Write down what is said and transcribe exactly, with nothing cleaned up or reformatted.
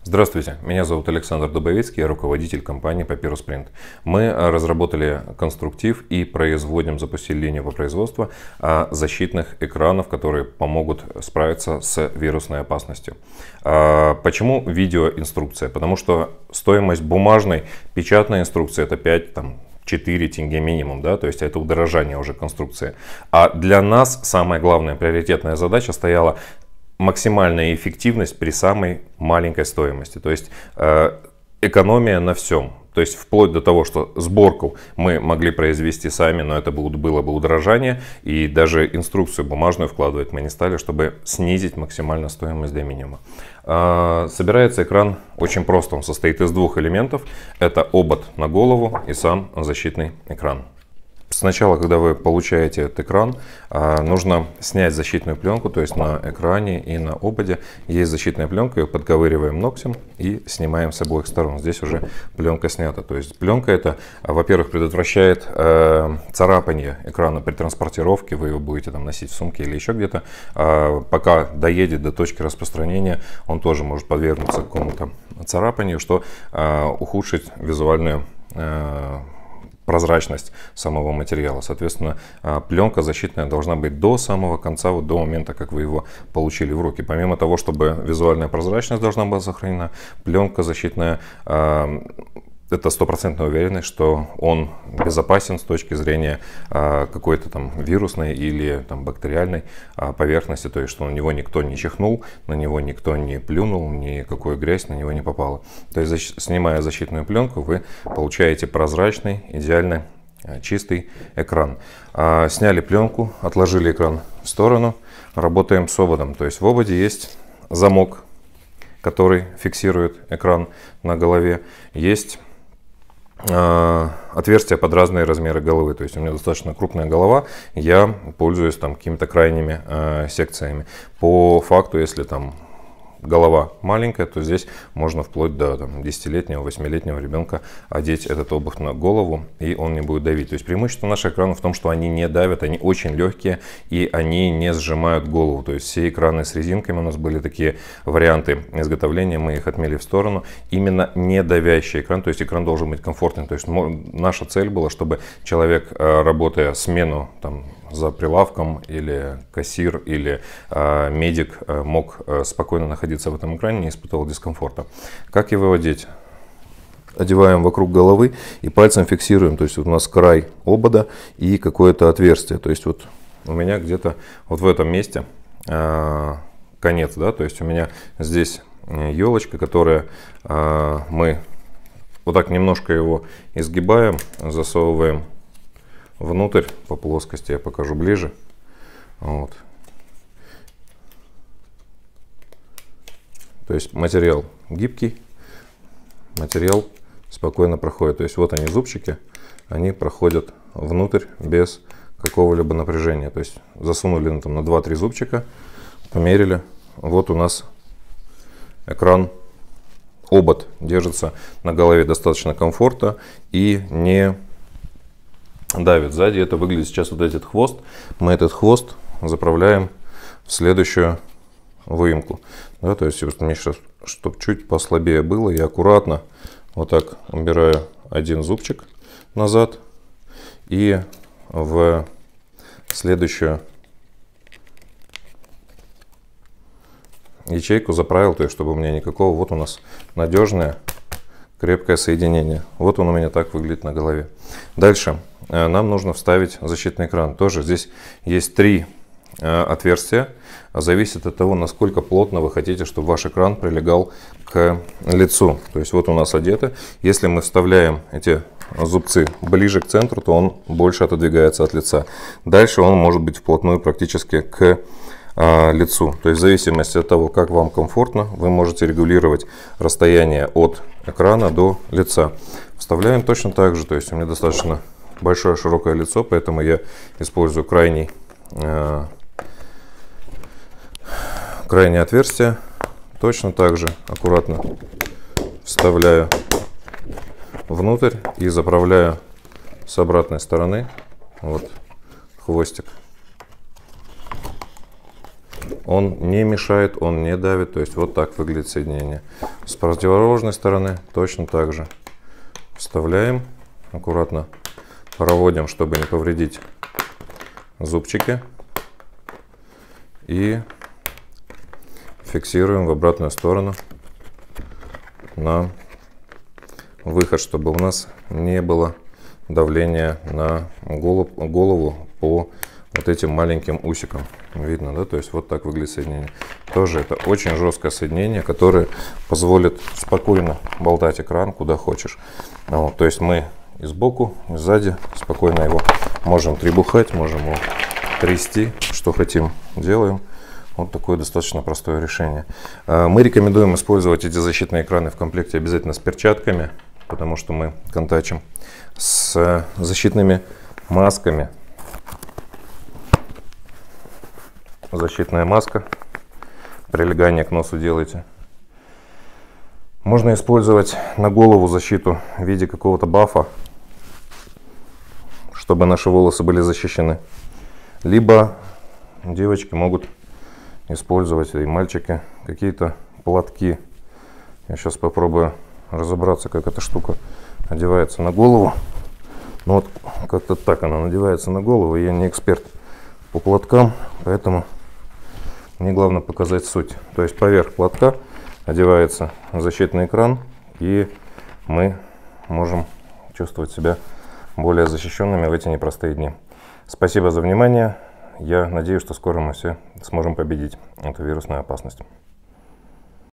Здравствуйте, меня зовут Александр Дубовицкий, я руководитель компании Papyrus Print. Мы разработали конструктив и производим, запустили линию по производству защитных экранов, которые помогут справиться с вирусной опасностью. Почему видеоинструкция? Потому что стоимость бумажной печатной инструкции это пять там, четыре тенге минимум, да, то есть это удорожание уже конструкции. А для нас самая главная приоритетная задача стояла максимальная эффективность при самой маленькой стоимости, то есть э, экономия на всем. То есть вплоть до того, что сборку мы могли произвести сами, но это было бы удорожание, и даже инструкцию бумажную вкладывать мы не стали, чтобы снизить максимально стоимость до минимума. Э, собирается экран очень просто, он состоит из двух элементов. Это обод на голову и сам защитный экран. Сначала, когда вы получаете этот экран, нужно снять защитную пленку, то есть на экране и на ободе есть защитная пленка, ее подковыриваем ногтем и снимаем с обоих сторон. Здесь уже пленка снята. То есть пленка это, во-первых, предотвращает царапание экрана при транспортировке, вы его будете там носить в сумке или еще где-то. Пока доедет до точки распространения, он тоже может подвергнуться какому-то царапанию, что ухудшит визуальную прозрачность самого материала. Соответственно, пленка защитная должна быть до самого конца, вот до момента, как вы его получили в руки. Помимо того, чтобы визуальная прозрачность должна была сохранена, пленка защитная, это стопроцентная уверенность, что он безопасен с точки зрения какой-то там вирусной или там бактериальной поверхности, то есть что на него никто не чихнул, на него никто не плюнул, никакой грязь на него не попала. То есть, снимая защитную пленку, вы получаете прозрачный, идеально чистый экран. Сняли пленку, отложили экран в сторону, работаем с ободом. То есть в ободе есть замок, который фиксирует экран на голове, есть отверстия под разные размеры головы. То есть у меня достаточно крупная голова, я пользуюсь там какими-то крайними э, секциями. По факту, если там голова маленькая, то здесь можно вплоть до там, десятилетнего, восьмилетнего ребенка одеть этот обух на голову, и он не будет давить. То есть преимущество наших экранов в том, что они не давят, они очень легкие, и они не сжимают голову. То есть все экраны с резинками, у нас были такие варианты изготовления, мы их отмели в сторону. Именно не давящий экран, то есть экран должен быть комфортным. То есть наша цель была, чтобы человек, работая смену там, за прилавком, или кассир, или э, медик э, мог э, спокойно находиться в этом экране, не испытывал дискомфорта. Как его одеть? Одеваем вокруг головы и пальцем фиксируем. То есть вот у нас край обода и какое-то отверстие. То есть вот у меня где-то вот в этом месте э, конец, да, то есть у меня здесь елочка, которая э, мы вот так немножко его изгибаем, засовываем внутрь по плоскости, я покажу ближе. Вот. То есть материал гибкий, материал спокойно проходит. То есть вот они зубчики, они проходят внутрь без какого-либо напряжения. То есть засунули ну, там, на два-три зубчика, померили. Вот у нас экран, обод держится на голове достаточно комфортно и не давит. Сзади это выглядит сейчас вот этот хвост. Мы этот хвост заправляем в следующую выемку. Да, то есть вот мне сейчас, чтобы чуть послабее было, я аккуратно вот так убираю один зубчик назад и в следующую ячейку заправил, то есть чтобы у меня никакого, вот у нас надежное крепкое соединение. Вот он у меня так выглядит на голове. Дальше нам нужно вставить защитный экран. Тоже здесь есть три отверстия. Зависит от того, насколько плотно вы хотите, чтобы ваш экран прилегал к лицу. То есть вот у нас одеты. Если мы вставляем эти зубцы ближе к центру, то он больше отодвигается от лица. Дальше он может быть вплотную практически к лицу. То есть в зависимости от того, как вам комфортно, вы можете регулировать расстояние от экрана до лица. Вставляем точно так же. То есть у меня достаточно большое широкое лицо, поэтому я использую крайний, э, крайнее отверстие. Точно так же аккуратно вставляю внутрь и заправляю с обратной стороны. Вот хвостик. он не мешает, он не давит. То есть вот так выглядит соединение. С противоположной стороны точно так же. Вставляем, аккуратно проводим, чтобы не повредить зубчики. И фиксируем в обратную сторону на выход, чтобы у нас не было давления на голову, голову по вот этим маленьким усикам. Видно, да? То есть вот так выглядит соединение. Тоже это очень жесткое соединение, которое позволит спокойно болтать экран куда хочешь. Вот, то есть мы и сбоку, и сзади спокойно его можем требухать, можем его трясти, что хотим, делаем. Вот такое достаточно простое решение. Мы рекомендуем использовать эти защитные экраны в комплекте обязательно с перчатками, потому что мы контачим с защитными масками. Защитная маска, прилегание к носу делайте. Можно использовать на голову защиту в виде какого-то бафа, чтобы наши волосы были защищены. Либо девочки могут использовать, и мальчики, какие-то платки. Я сейчас попробую разобраться, как эта штука одевается на голову. Ну вот как-то так она надевается на голову. Я не эксперт по платкам, поэтому мне главное показать суть. То есть поверх платка одевается защитный экран, и мы можем чувствовать себя более защищенными в эти непростые дни. Спасибо за внимание. Я надеюсь, что скоро мы все сможем победить эту вирусную опасность.